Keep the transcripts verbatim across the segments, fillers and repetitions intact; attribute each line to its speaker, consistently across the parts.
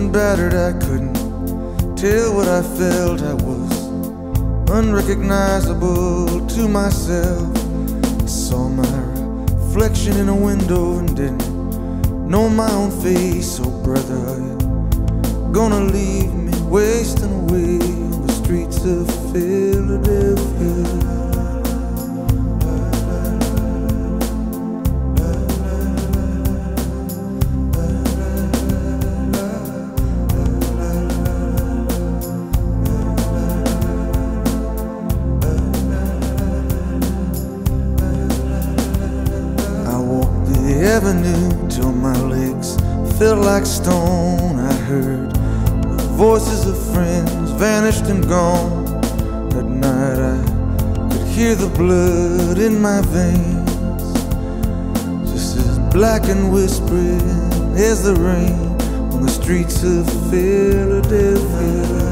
Speaker 1: and battered, I couldn't tell what I felt. I was unrecognizable to myself. I saw my reflection in a window and didn't know my own face. Oh brother, are you gonna leave me wasting away on the streets of Philadelphia? Avenue till my legs felt like stone. I heard the voices of friends vanished and gone. At night I could hear the blood in my veins, just as black and whispering as the rain on the streets of Philadelphia.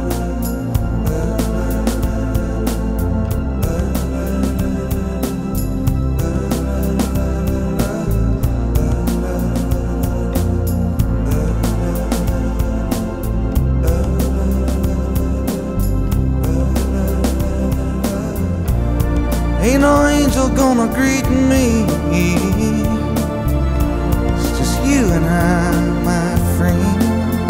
Speaker 1: Ain't no angel gonna greet me. It's just you and I, my friend.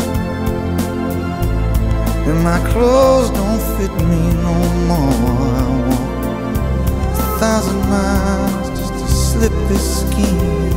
Speaker 1: And my clothes don't fit me no more. I walk a thousand miles just to slip this skin.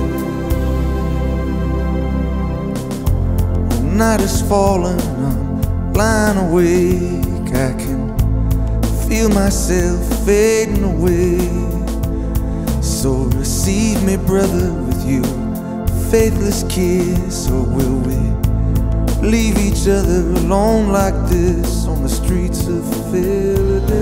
Speaker 1: The night is falling, I'm lying awake. I can feel myself fading away. So receive me, brother, with your faithless kiss. Or will we leave each other alone like this on the streets of Philadelphia?